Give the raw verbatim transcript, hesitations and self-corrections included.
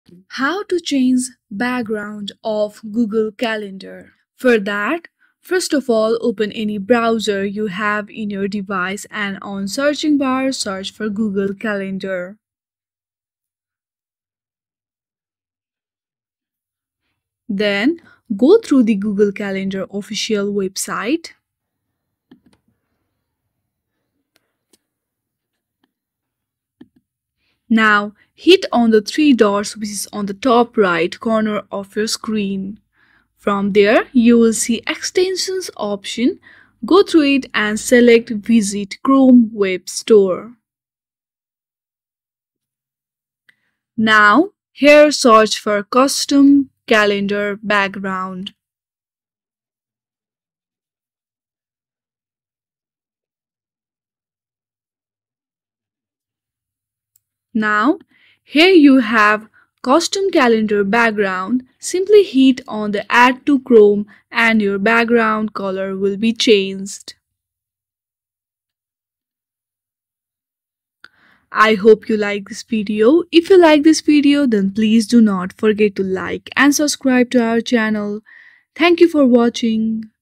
How to change background of Google Calendar. For that, first of all, open any browser you have in your device and on searching bar search for Google Calendar. Then go through the Google Calendar official website. Now hit on the three dots which is on the top right corner of your screen. From there, you will see extensions option. Go through it and select Visit Chrome Web Store. Now, here search for custom calendar background. Now, here you have custom calendar background. Simply hit on the Add to Chrome and your background color will be changed. I hope you like this video. If you like this video, then please do not forget to like and subscribe to our channel. Thank you for watching.